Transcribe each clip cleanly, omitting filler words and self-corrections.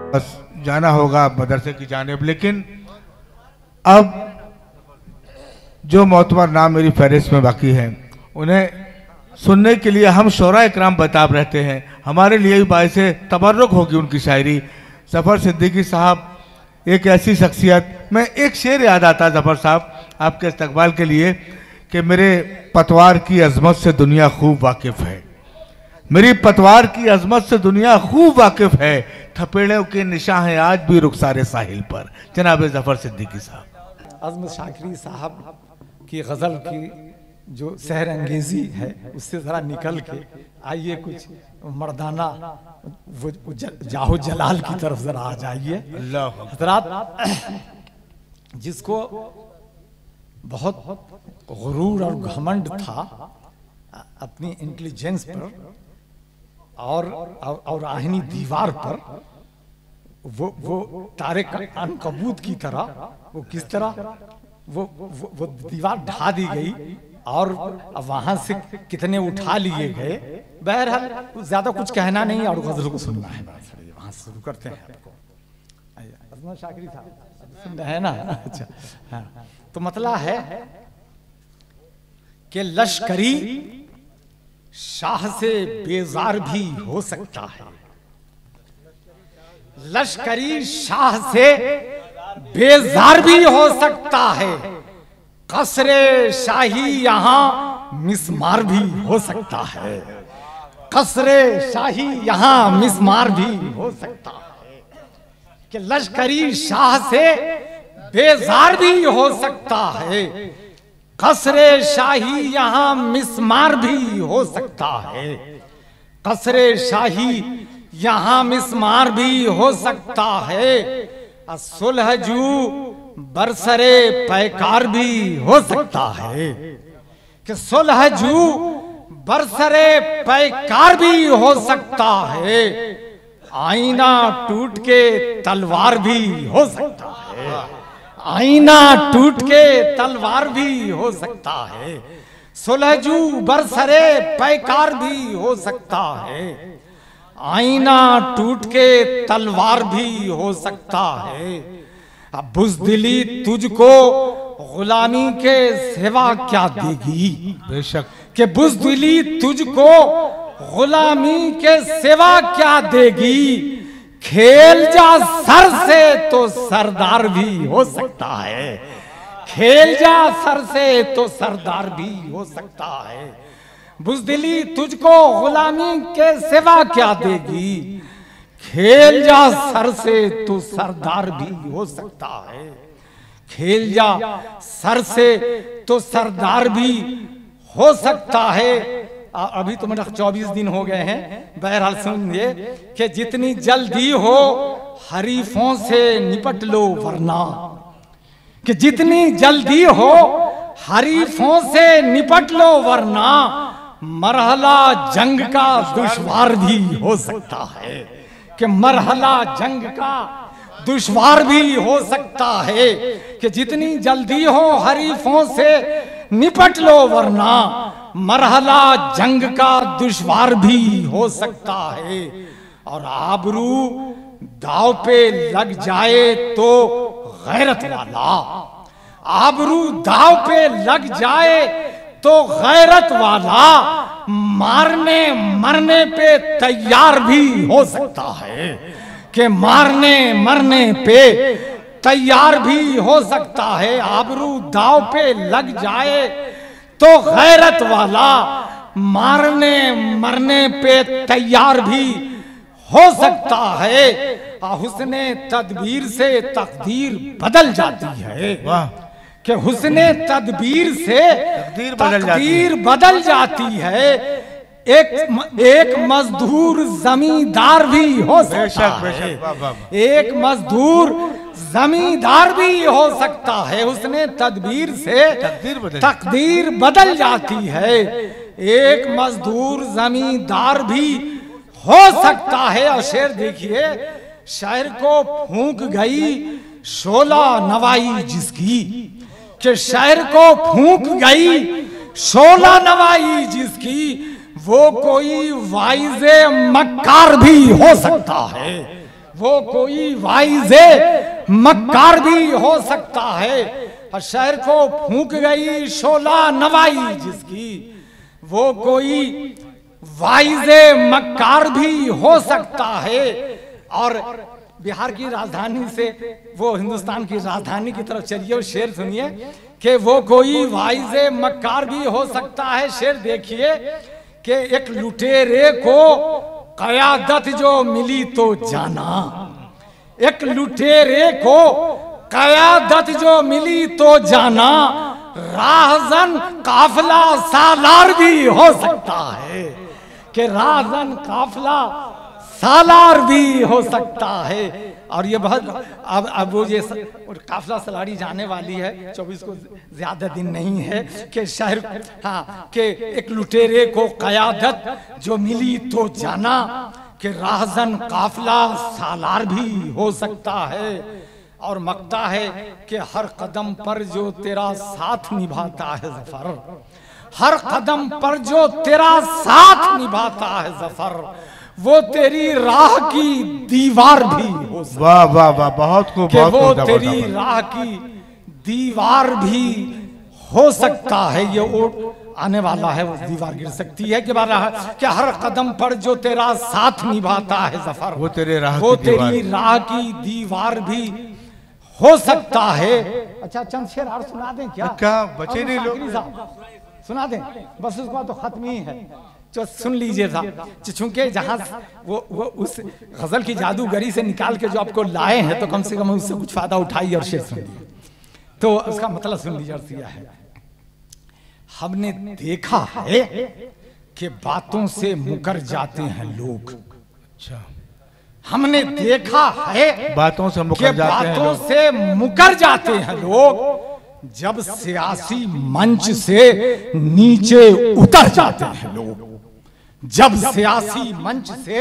बस जाना होगा मदरसे की जानिब। लेकिन अब जो मोतबर नाम मेरी फहरिस्त में बाकी हैं उन्हें सुनने के लिए हम शोरा इकराम बेताब रहते हैं। हमारे लिए भी बाइस तबर्रुक होगी उनकी शायरी। ज़फ़र सिद्दीकी साहब एक ऐसी शख्सियत, मैं एक शेर याद आता ज़फ़र साहब आपके इस्तकबाल के लिए कि मेरे पतवार की अजमत से दुनिया खूब वाकिफ़ है, मेरी पतवार की अजमत से दुनिया खूब वाकिफ़ है, थपेड़ों के निशान हैं आज भी रुखसारे साहिल पर। जनाब ज़फ़र सिद्दीकी साहब। अज़्म शाकिरी साहब की गज़ल की जो सहर अंगेजी है उससे ज़रा निकल के आइए कुछ मर्दाना वो जाहो जलाल की तरफ ज़रा आ जाइए। हज़रात, जिसको बहुत गुरूर और घमंड था अपनी इंटेलिजेंस पर और आहनी दीवार पर, वो तारिक अनकबूत की तरह वो किस तरह वो दीवार ढा दी गई और वहां से कितने उठा लिए गए। बहरहाल ज्यादा कुछ कहना नहीं और गजल को सुनना है। वहां से शुरू करते हैं आपको। अज़्म शाकिरी साहब सुन रहे हैं ना? अच्छा हाँ। तो मतलब है कि लश्करी शाह से बेजार भी हो सकता है, लश्करी शाह से बेजार भी हो सकता है, कसरे शाही यहां मिसमार भी हो सकता है, कसरे शाही यहां मिसमार भी हो सकता है। कि लश्करी शाह से बेजार भी हो सकता है, कसरे शाही यहां मिसमार भी हो सकता है, कसरे शाही यहां मिसमार भी हो सकता है, सुलहजू बरसरे पैकार भी हो सकता है। कि सुलहजू बरसरे पैकार भी हो सकता है, आईना टूट के तलवार भी हो सकता है, आईना टूट के तलवार भी हो सकता है, सुलहजू बरसरे पैकार भी हो सकता है, आईना टूट के तलवार भी हो सकता है। अब बुज़दिली तुझको गुलामी के सिवा क्या देगी, बेशक कि बुज़दिली तुझको गुलामी के सिवा क्या देगी, खेल जा सर से तो सरदार भी हो सकता है, खेल जा सर से तो सरदार भी हो सकता है। बुज़दिली तुझको गुलामी के सिवा क्या देगी, खेल जा सर से तो सरदार भी हो सकता है, खेल जा सर से तो सरदार भी हो सकता है। अभी तो मेरा 24 दिन हो गए हैं। बहरहाल सुनिए कि जितनी जल्दी हो हरीफों से निपट लो वरना, कि जितनी जल्दी हो हरीफों से निपट लो वरना, मरहला जंग का दुश्वार भी हो सकता है, कि मरहला जंग का दुश्वार भी हो सकता है। कि जितनी जल्दी हो हरीफों से निपट लो वरना, मरहला जंग का दुश्वार भी हो सकता है। और आबरू दाव पे लग जाए तो गैरत वाला, आबरू दाव पे लग जाए तो गैरत वाला, मारने मरने पे तैयार भी हो सकता है, कि मारने मरने पे तैयार भी हो सकता है। आबरू दाव पे लग जाए तो गैरत वाला, मारने मरने पे तैयार भी हो सकता है। हुस्ने तदबीर से तकदीर बदल जाती है, कि हुस्ने तदबीर से तकदीर बदल जाती है। एक मजदूर जमींदार भी हो सकता है, एक मजदूर जमींदार भी हो सकता है। उसने तदबीर से तकदीर बदल जाती है। एक मजदूर जमींदार भी हो सकता है। और शेर देखिए, शायर को फूंक गई शोला नवाई जिसकी, कि शायर को फूंक गई शोला नवाई जिसकी, वो कोई वाइज़े मक्कार भी हो सकता है, वो कोई वाइज़े मक्कार भी हो सकता है, और शहर को फूंक गई शोला नवाई जिसकी, वो कोई वाइज़े मक्कार भी हो सकता है। और बिहार की राजधानी से वो हिंदुस्तान की राजधानी की तरफ चलिए और शेर सुनिए कि वो कोई वाइज़े मक्कार भी हो सकता है। शेर देखिए कि एक लुटेरे को क़यादत जो मिली तो जाना, एक लुटेरे को क़यादत जो मिली तो जाना, राहज़न काफिला सालार भी हो सकता है, कि राहज़न काफिला सालार भी हो सकता है। और ये बहुत अब वो ये काफिला सलारी जाने वाली है, 24 को ज्यादा दिन नहीं है कि शहर, हाँ, कि एक लुटेरे को क़यादत जो मिली तो जाना, कि राहज़न काफिला सालार भी हो सकता है। और मकता है कि हर कदम पर जो तेरा साथ निभाता है ज़फ़र, हर कदम पर जो तेरा साथ निभाता है ज़फ़र, वो तेरी राह की दीवार भी हो सकता है। वाह वाह वाह, बहुत खूब, बहुत वो खूब, तेरी राह की दीवार भी हो सकता है। ये वो आने वाला है, वो दीवार गिर सकती है कि हर कदम पर जो तेरा साथ निभाता है ज़फ़र, वो तेरे राह वो की दीवार, तेरी राह की दीवार भी हो सकता है। अच्छा, चंद शेर और सुना दें क्या? क्या बचे नहीं लोग? सुना दें बस, उसका तो खत्म ही है, जो सुन लीजिए साहब। चूंकि जहां वो उस गजल की जादूगरी से निकाल के जो आपको लाए हैं, तो कम से कम उससे कुछ फायदा उठाइए और शेर सुनिए। तो उसका मतलब सुन लीजिए, अर्थ यह है, हमने देखा है कि बातों से मुकर जाते हैं लोग। अच्छा, हमने देखा है बातों से मुकर जाते हैं बातों लोग। से मुकर जाते हैं लोग, जब सियासी मंच से नीचे उतर जाते हैं लोग, जब सियासी मंच से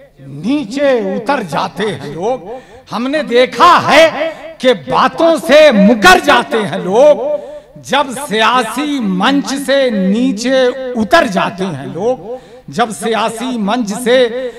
नीचे उतर जाते हैं लोग। हमने देखा है कि बातों से मुकर जाते हैं लोग, जब सियासी मंच से नीचे उतर जाते हैं लोग, जब सियासी मंच से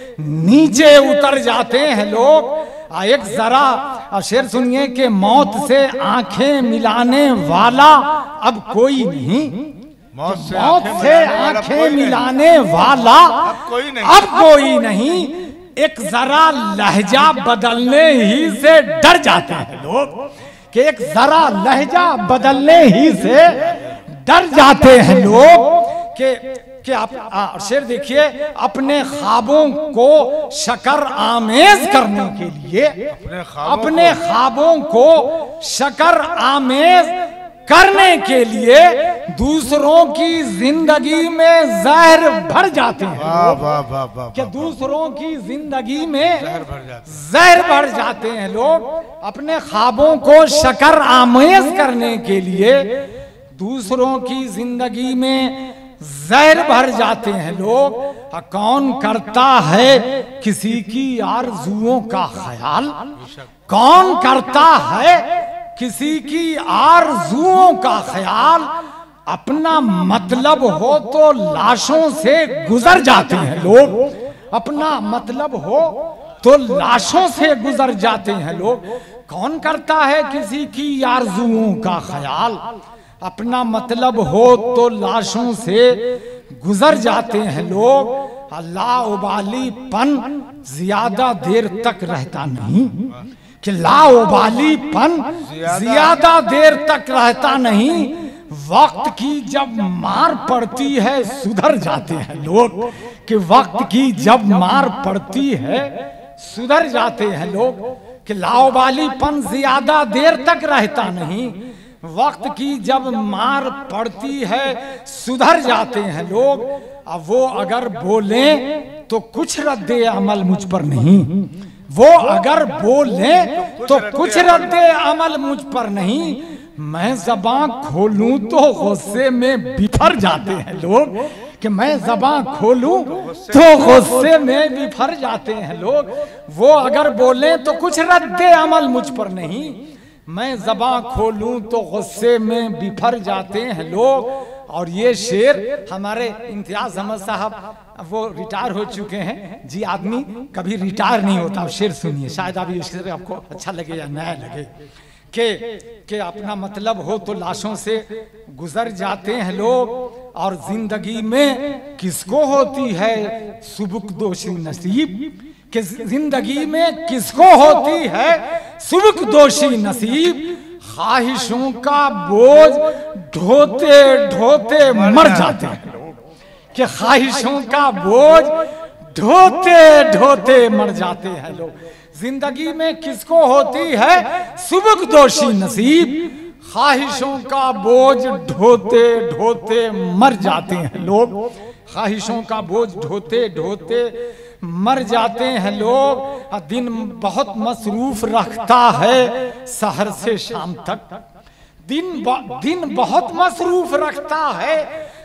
नीचे उतर जाते हैं लोग। एक जरा शेर सुनिए कि मौत से आंखें मिलाने वाला अब कोई नहीं, मौत से आंखें मिलाने वाला अब कोई नहीं। एक जरा लहजा बदलने ही से डर जाते हैं लोग, कि एक जरा लहजा बदलने ही से डर जाते हैं लोग। कि आप शेर देखिए, अपने ख्वाबों को शकर आमेज करने के लिए, अपने ख्वाबों को शकर आमेज करने के लिए दूसरों की जिंदगी में जहर भर जाते हैं। वाह वाह वाह वाह, कि दूसरों की जिंदगी में जहर भर जाते हैं लोग। अपने ख्वाबों को शकर आमेज करने के लिए दूसरों की जिंदगी में जहर भर जाते हैं लोग। कौन करता है किसी की आरज़ुओं का ख्याल, कौन करता है किसी की आरज़ुओं का ख्याल, अपना मतलब हो तो लाशों से गुजर जाते हैं लोग, अपना मतलब हो तो लाशों से गुजर जाते हैं लोग। कौन करता है किसी की आरज़ुओं का ख्याल, अपना मतलब हो तो लाशों से गुजर जाते हैं लोग। लाउबालीपन ज्यादा देर तक रहता नहीं, कि लाउबालीपन ज्यादा देर तक रहता नहीं। वक्त की जब मार पड़ती है सुधर जाते हैं लोग, कि वक्त की जब मार पड़ती है सुधर जाते हैं लोग। कि लाउबालीपन ज्यादा देर तक रहता नहीं, वक्त की जब मार पड़ती है सुधर जाते हैं लोग। अब वो अगर बोले तो कुछ रद्दे अमल मुझ पर नहीं, वो अगर बोले तो कुछ रद्दे अमल मुझ पर नहीं। मैं ज़बां खोलूं तो गुस्से में बिफर जाते हैं लोग, कि मैं ज़बां खोलूं तो गुस्से में बिफर जाते हैं लोग। वो अगर बोले तो कुछ रद्दे अमल मुझ पर नहीं, मैं ज़बां खोलूं तो गुस्से में बिफर जाते हैं लोग। और ये शेर हमारे इम्तियाज अहमद साहब, वो रिटायर हो चुके हैं जी। आदमी कभी रिटायर नहीं होता। शेर सुनिए, शायद अभी इस शेर आपको अच्छा लगे या नया लगे। के अपना मतलब हो तो लाशों से गुजर जाते हैं लोग, और जिंदगी में किसको होती है सुबुकदोशी नसीब। कि जिंदगी में किसको होती है सुबुकदोशी नसीब। ख्वाहिशों का बोझ ढोते ढोते मर जाते हैं लोग। कि ख्वाहिशों का बोझ ढोते ढोते मर जाते हैं लोग। जिंदगी में किसको होती है सुबुकदोशी नसीब। ख्वाहिशों का बोझ ढोते ढोते मर जाते हैं लोग। ख्वाहिशों का बोझ ढोते ढोते मर जाते हैं लोग। दिन बहुत मसरूफ रखता है सहर से शाम तक। दिन बहुत मसरूफ रखता है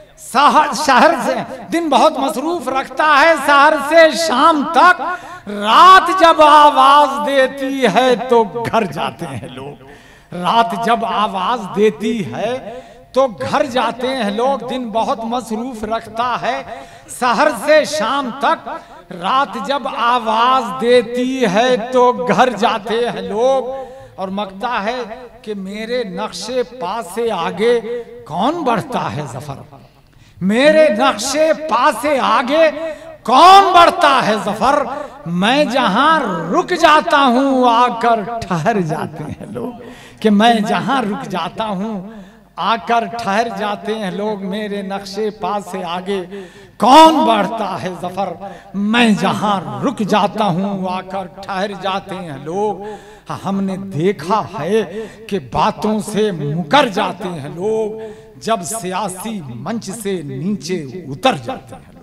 शहर से, दिन बहुत मसरूफ रखता है शहर से शाम तक। रात जब आवाज देती है तो घर जाते हैं लोग। रात जब आवाज देती है तो घर जाते हैं लोग। दिन बहुत मसरूफ रखता है शहर से शाम तक। रात जब आवाज देती है तो घर जाते हैं लोग। और मगता है कि मेरे नक्शे पा से आगे कौन बढ़ता है जफर। मेरे नक्शे पा से आगे कौन बढ़ता है जफर। मैं जहां रुक जाता हूं आकर ठहर जाते हैं लोग। कि मैं जहां रुक जाता हूं आकर ठहर जाते हैं लोग। मेरे नक्शे पा से आगे कौन बढ़ता है जफर। मैं जहां रुक जाता हूं आकर ठहर जाते हैं लोग। हमने देखा है कि बातों से मुकर जाते हैं लोग जब सियासी मंच से नीचे उतर जाते हैं।